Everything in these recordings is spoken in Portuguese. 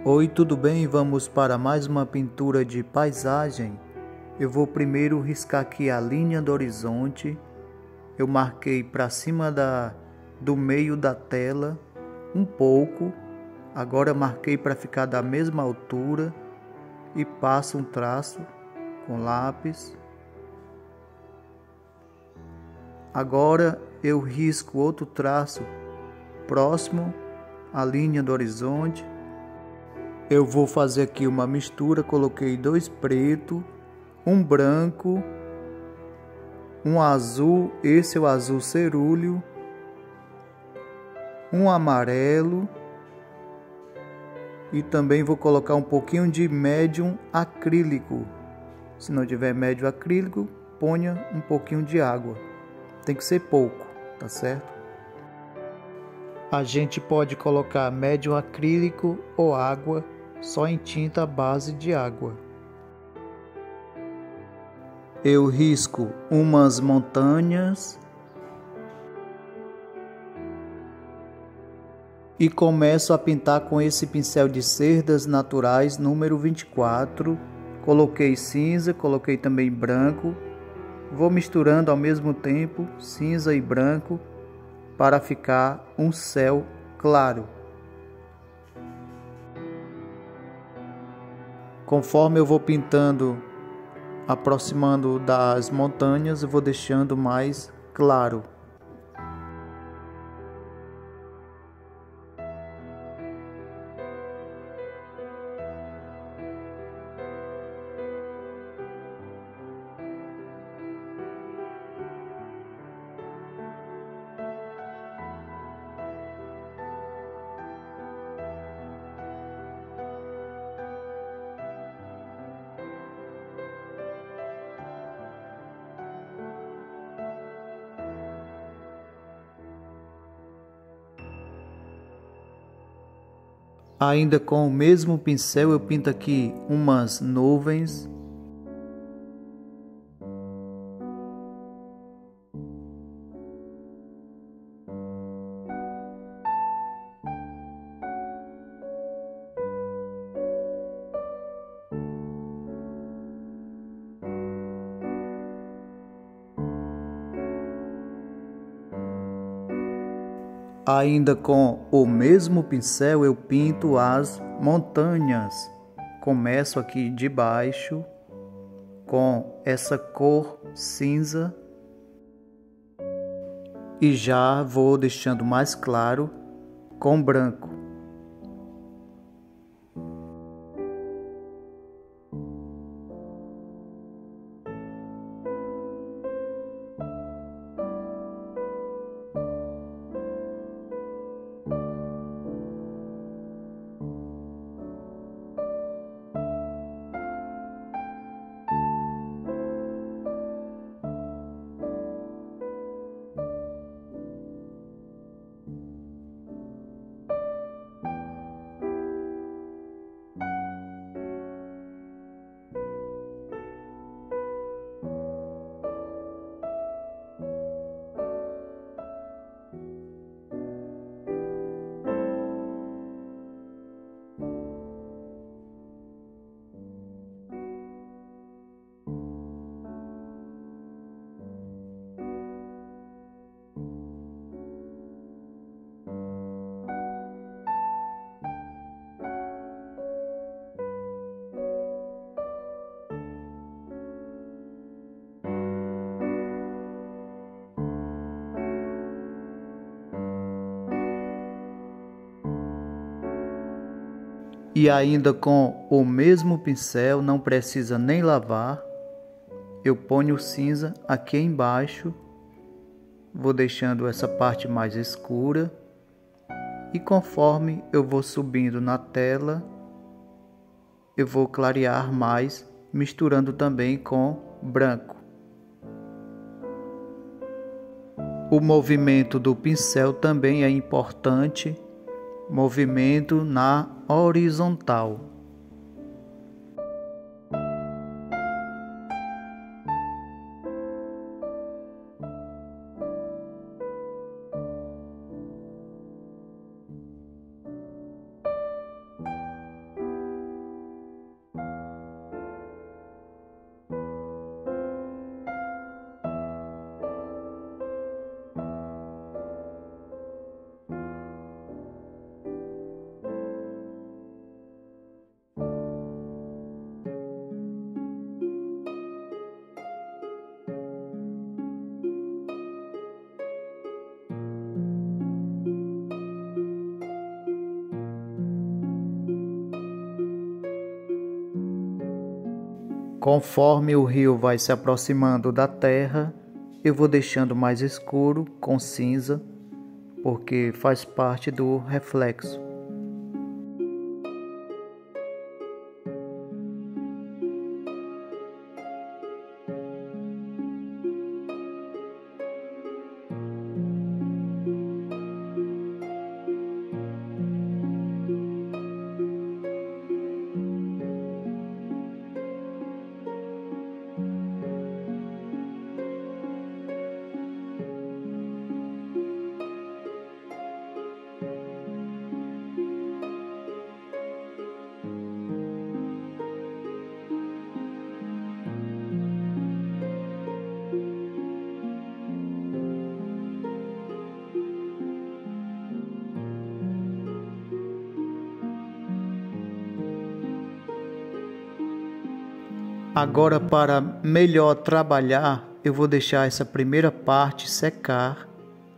Oi, tudo bem? Vamos para mais uma pintura de paisagem. Eu vou primeiro riscar aqui a linha do horizonte. Eu marquei para cima do meio da tela um pouco. Agora marquei para ficar da mesma altura e passo um traço com lápis. Agora eu risco outro traço próximo à linha do horizonte. Eu vou fazer aqui uma mistura, coloquei 2 pretos, um branco, um azul, esse é o azul cerúleo, um amarelo e também vou colocar um pouquinho de médium acrílico. Se não tiver médium acrílico, ponha um pouquinho de água. Tem que ser pouco, tá certo? A gente pode colocar médium acrílico ou água só em tinta à base de água. Eu risco umas montanhas e começo a pintar com esse pincel de cerdas naturais número 24. Coloquei cinza, coloquei também branco. Vou misturando ao mesmo tempo cinza e branco para ficar um céu claro. Conforme eu vou pintando, aproximando das montanhas, eu vou deixando mais claro. Ainda com o mesmo pincel eu pinto aqui umas nuvens. Ainda com o mesmo pincel eu pinto as montanhas. Começo aqui de baixo com essa cor cinza e já vou deixando mais claro com branco. E ainda com o mesmo pincel, não precisa nem lavar, eu ponho o cinza aqui embaixo, vou deixando essa parte mais escura e conforme eu vou subindo na tela, eu vou clarear mais, misturando também com branco. O movimento do pincel também é importante, movimento na horizontal. Conforme o rio vai se aproximando da terra, eu vou deixando mais escuro com cinza, porque faz parte do reflexo. Agora, para melhor trabalhar, eu vou deixar essa primeira parte secar.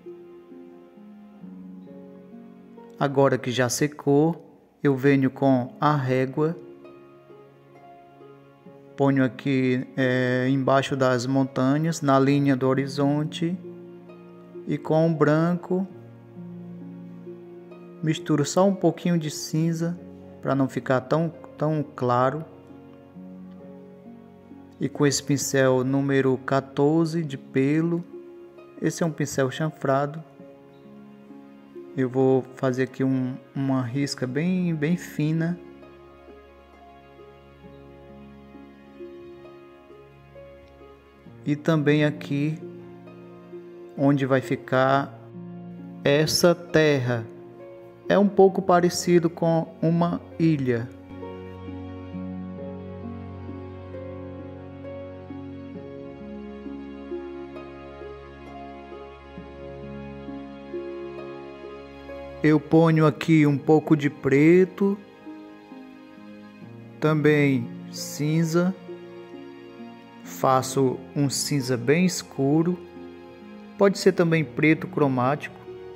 Agora que já secou, eu venho com a régua, ponho aqui embaixo das montanhas, na linha do horizonte, e com o branco misturo só um pouquinho de cinza para não ficar tão claro. E com esse pincel número 14 de pelo, esse é um pincel chanfrado, eu vou fazer aqui uma risca bem fina. E também aqui, onde vai ficar essa terra, é um pouco parecido com uma ilha. Eu ponho aqui um pouco de preto, também cinza, faço um cinza bem escuro, pode ser também preto cromático,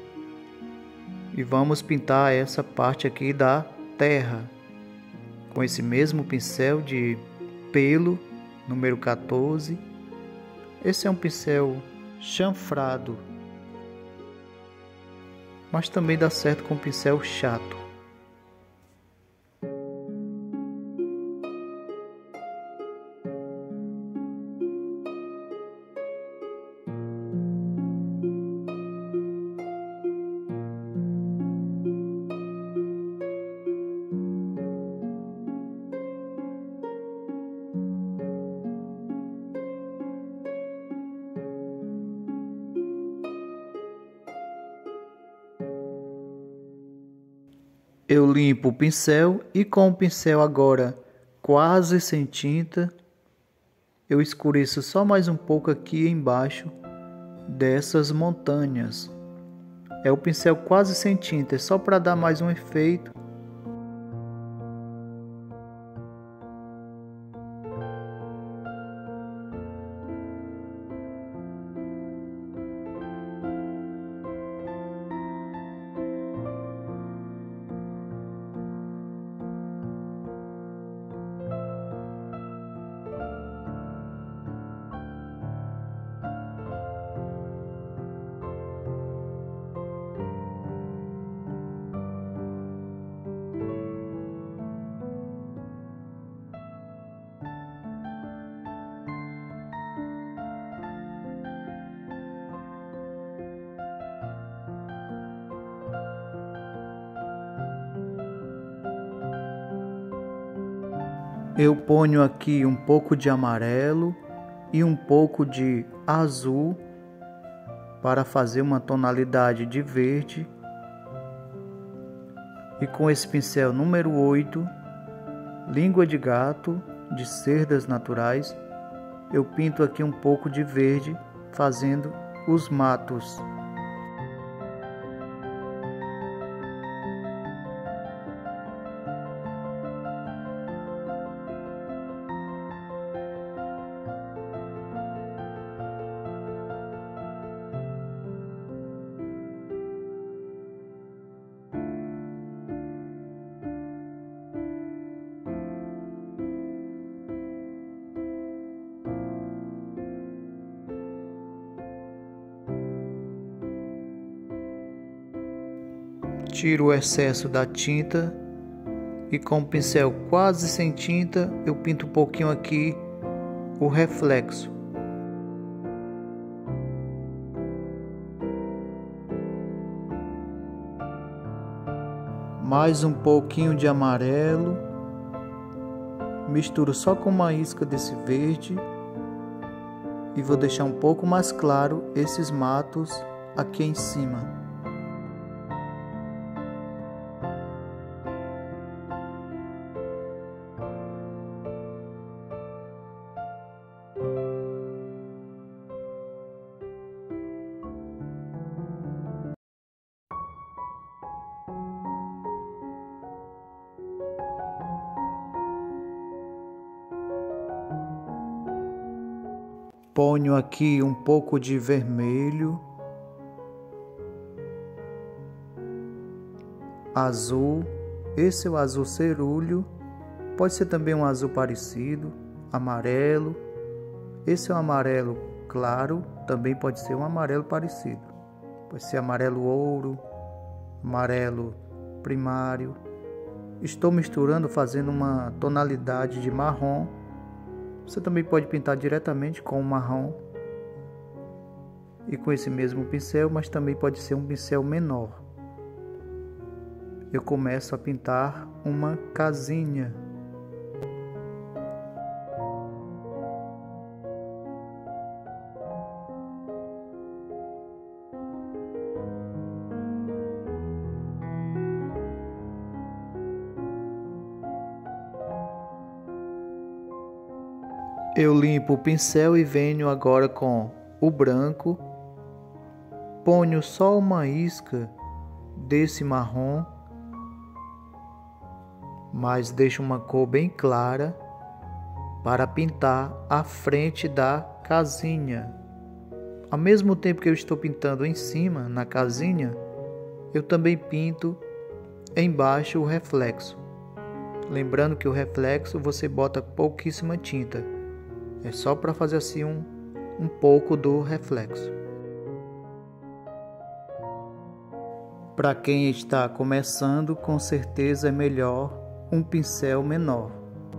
e vamos pintar essa parte aqui da terra, com esse mesmo pincel de pelo, número 14, esse é um pincel chanfrado, mas também dá certo com pincel chato. Eu limpo o pincel e com o pincel agora quase sem tinta, eu escureço só mais um pouco aqui embaixo dessas montanhas. É o pincel quase sem tinta, é só para dar mais um efeito. Eu ponho aqui um pouco de amarelo e um pouco de azul para fazer uma tonalidade de verde. E com esse pincel número 8, língua de gato, de cerdas naturais, eu pinto aqui um pouco de verde, fazendo os matos. Tiro o excesso da tinta e com o pincel quase sem tinta eu pinto um pouquinho aqui o reflexo. Mais um pouquinho de amarelo, misturo só com uma isca desse verde e vou deixar um pouco mais claro esses matos aqui em cima. Ponho aqui um pouco de vermelho, azul, esse é o azul cerúleo, pode ser também um azul parecido, amarelo, esse é o amarelo claro, também pode ser um amarelo parecido, pode ser amarelo ouro, amarelo primário. Estou misturando, fazendo uma tonalidade de marrom. Você também pode pintar diretamente com o marrom e com esse mesmo pincel, mas também pode ser um pincel menor. Eu começo a pintar uma casinha. Eu limpo o pincel e venho agora com o branco, ponho só uma isca desse marrom, mas deixo uma cor bem clara para pintar a frente da casinha. Ao mesmo tempo que eu estou pintando em cima, na casinha, eu também pinto embaixo o reflexo. Lembrando que o reflexo você bota pouquíssima tinta. É só para fazer assim um pouco do reflexo. Para quem está começando, com certeza é melhor um pincel menor.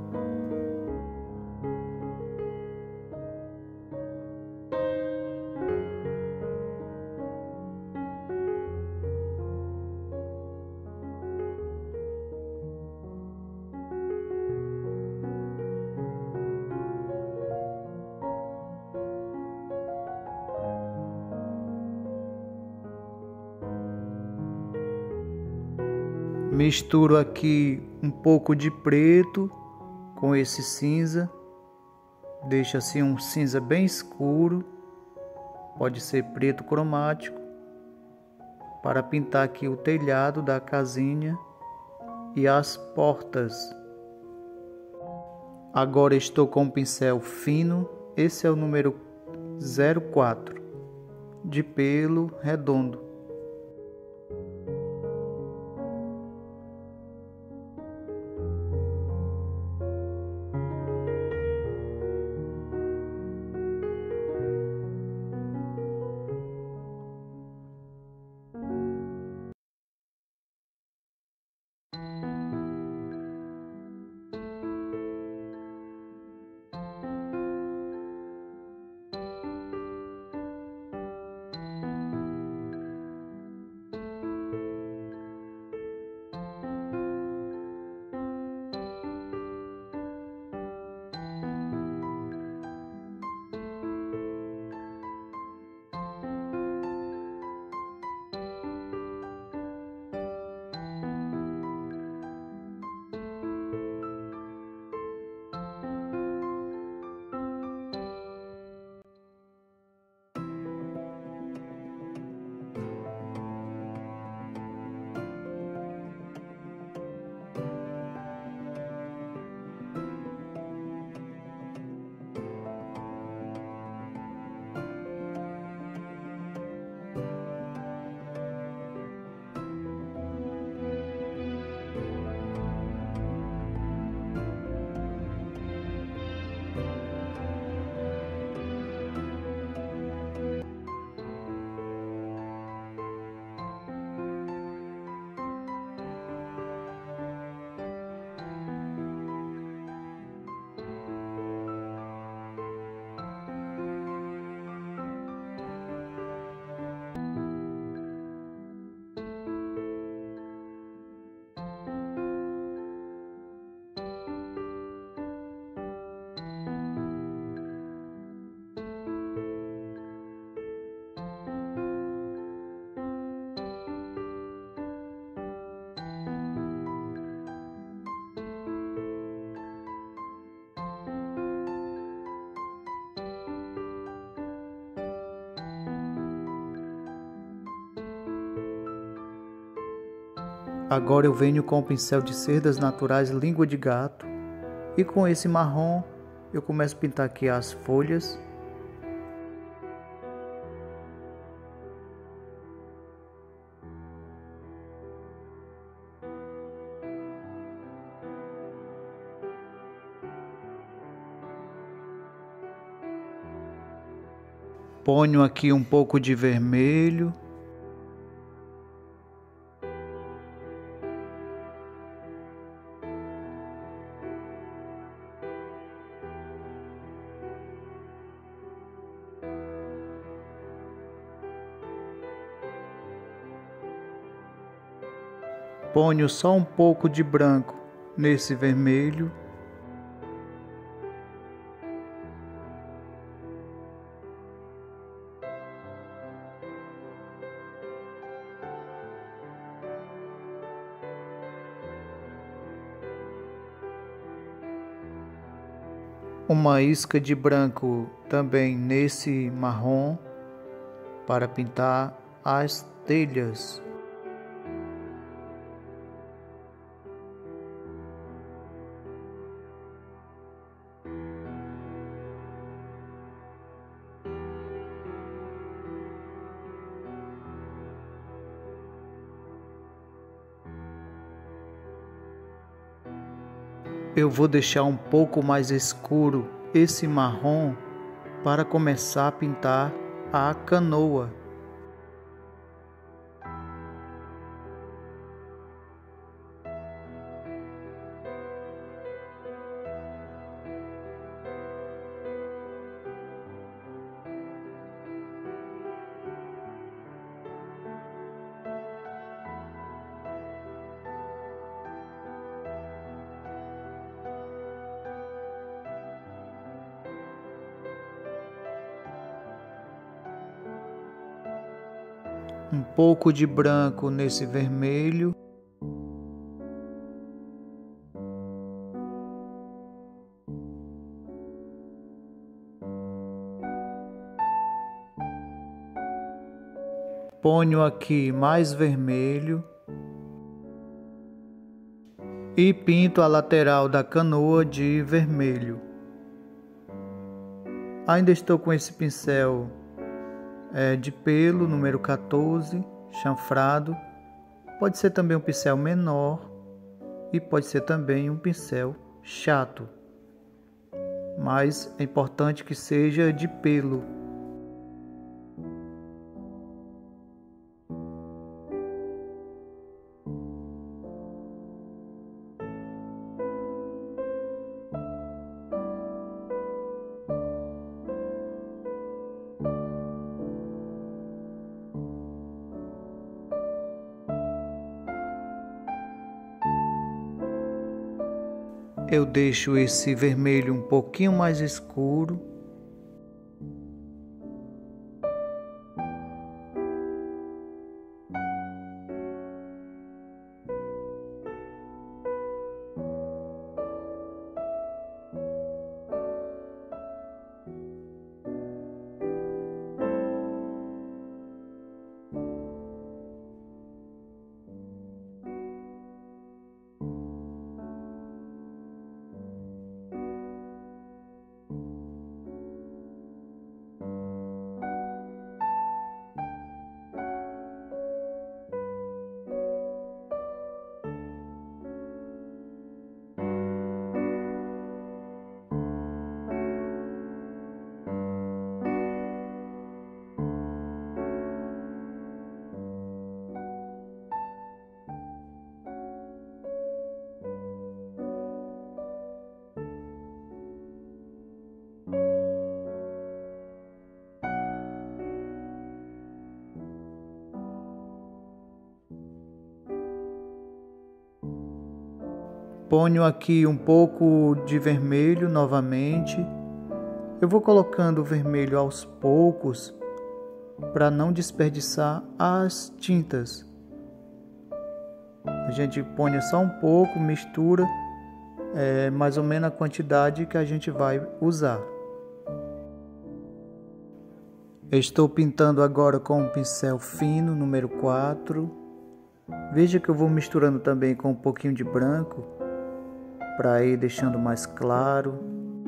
Misturo aqui um pouco de preto com esse cinza, deixa assim um cinza bem escuro, pode ser preto cromático, para pintar aqui o telhado da casinha e as portas. Agora estou com um pincel fino, esse é o número 04, de pelo redondo. Agora eu venho com o pincel de cerdas naturais língua de gato e com esse marrom eu começo a pintar aqui as folhas. Ponho aqui um pouco de vermelho. Ponho só um pouco de branco nesse vermelho. Uma isca de branco também nesse marrom para pintar as telhas. Eu vou deixar um pouco mais escuro esse marrom para começar a pintar a canoa. Um pouco de branco nesse vermelho. Ponho aqui mais vermelho. E pinto a lateral da canoa de vermelho. Ainda estou com esse pincel de pelo, número 14, chanfrado. Pode ser também um pincel menor e pode ser também um pincel chato, mas é importante que seja de pelo. Eu deixo esse vermelho um pouquinho mais escuro. Ponho aqui um pouco de vermelho novamente. Eu vou colocando o vermelho aos poucos para não desperdiçar as tintas. A gente põe só um pouco, mistura mais ou menos a quantidade que a gente vai usar. Eu estou pintando agora com um pincel fino, número 4. Veja que eu vou misturando também com um pouquinho de branco para ir deixando mais claro.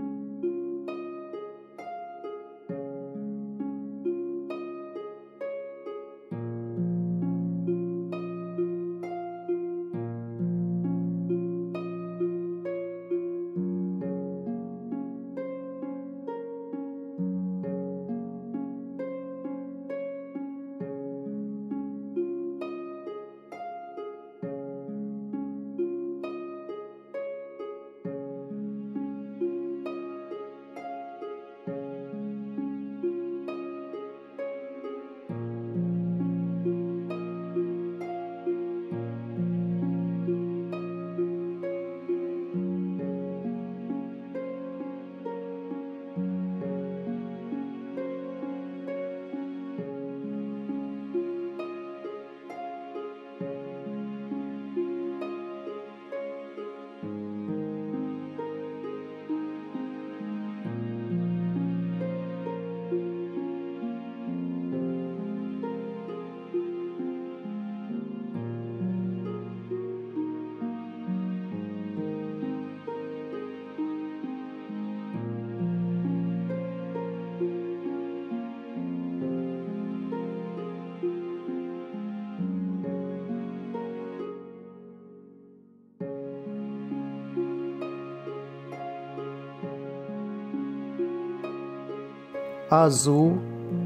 Azul,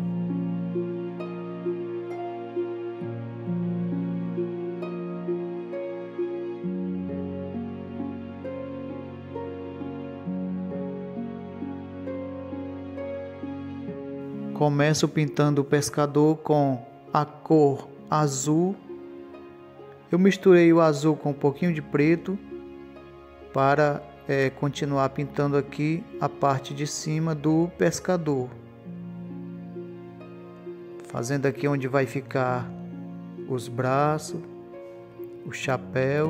começo pintando o pescador com a cor azul. Eu misturei o azul com um pouquinho de preto para continuar pintando aqui a parte de cima do pescador, fazendo aqui onde vai ficar os braços, o chapéu.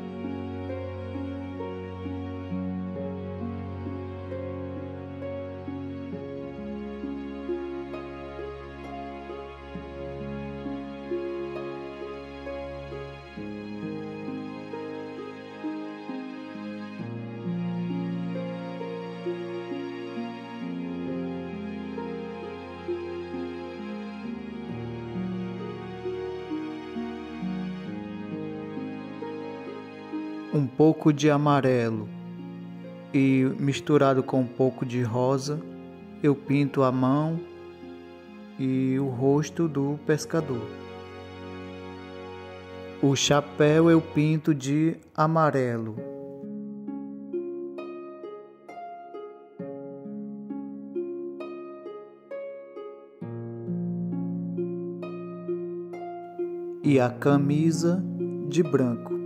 Um pouco de amarelo e misturado com um pouco de rosa, eu pinto a mão e o rosto do pescador. O chapéu eu pinto de amarelo. E a camisa de branco.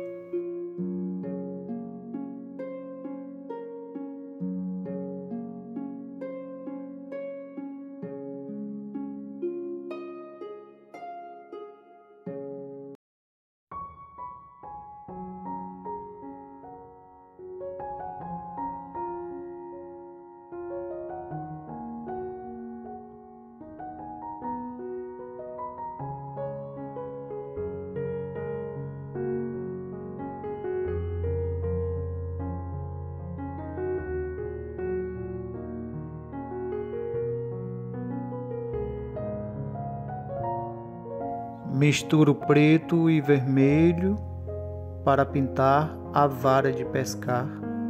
Misturo preto e vermelho para pintar a vara de pescar.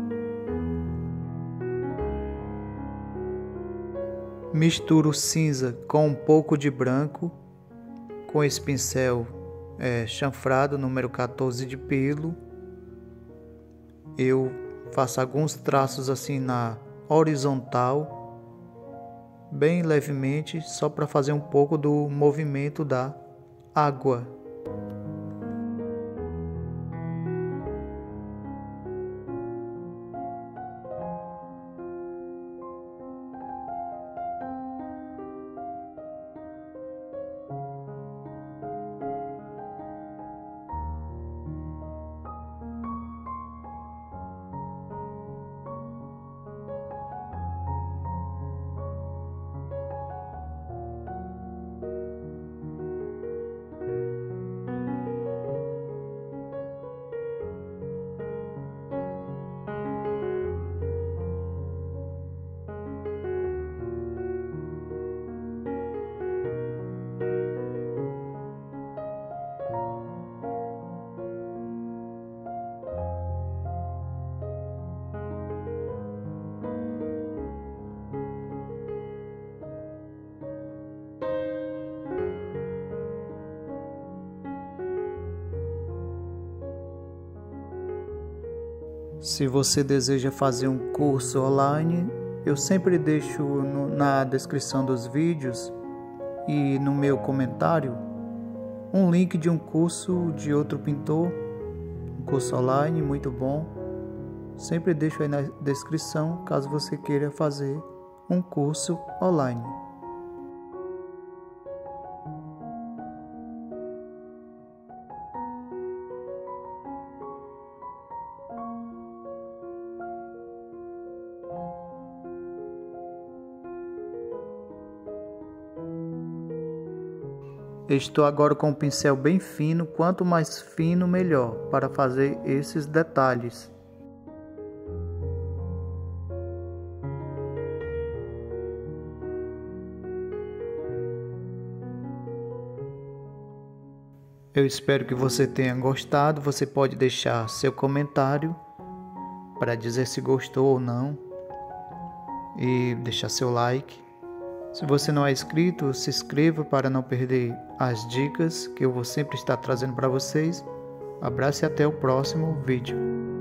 Misturo cinza com um pouco de branco, com esse pincel chanfrado, número 14 de pelo. Eu faço alguns traços assim na horizontal, bem levemente, só para fazer um pouco do movimento da água. Se você deseja fazer um curso online, eu sempre deixo na descrição dos vídeos e no meu comentário um link de um curso de outro pintor, um curso online muito bom. Sempre deixo aí na descrição caso você queira fazer um curso online. Estou agora com um pincel bem fino, quanto mais fino melhor, para fazer esses detalhes. Eu espero que você tenha gostado. Você pode deixar seu comentário para dizer se gostou ou não e deixar seu like. Se você não é inscrito, se inscreva para não perder as dicas que eu vou sempre estar trazendo para vocês. Abraço e até o próximo vídeo.